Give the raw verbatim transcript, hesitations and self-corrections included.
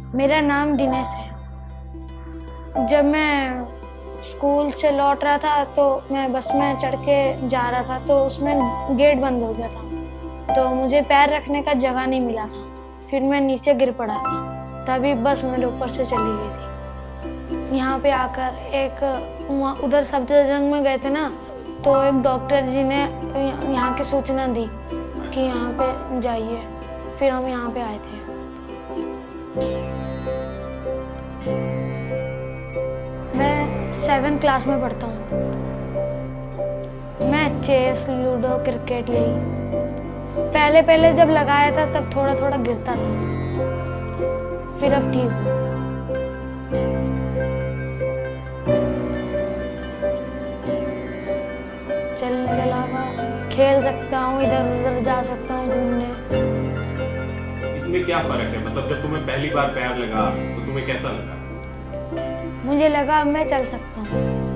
मेरा नाम दिनेश है। जब मैं स्कूल से लौट रहा था तो मैं बस में चढ़ के जा रहा था तो उसमें गेट बंद हो गया था, तो मुझे पैर रखने का जगह नहीं मिला था। फिर मैं नीचे गिर पड़ा था, तभी बस मेरे ऊपर से चली गई थी। यहाँ पे आकर एक उधर सफदरजंग में गए थे ना, तो एक डॉक्टर जी ने यहाँ की सूचना दी कि यहाँ पे जाइए, फिर हम यहाँ पे आए थे। मैं सेवन क्लास में पढ़ता हूँ। मैं चेस, लूडो, क्रिकेट यही पहले पहले जब लगाया था तब थोड़ा थोड़ा गिरता था, फिर अब ठीक हूँ। चलने के अलावा खेल सकता हूँ, इधर उधर जा सकता हूँ घूमने। इसमें क्या फर्क है? मतलब जब तुम्हें पहली बार पैर लगा तो तुम्हें कैसा लगा? मुझे लगा मैं चल सकता हूँ।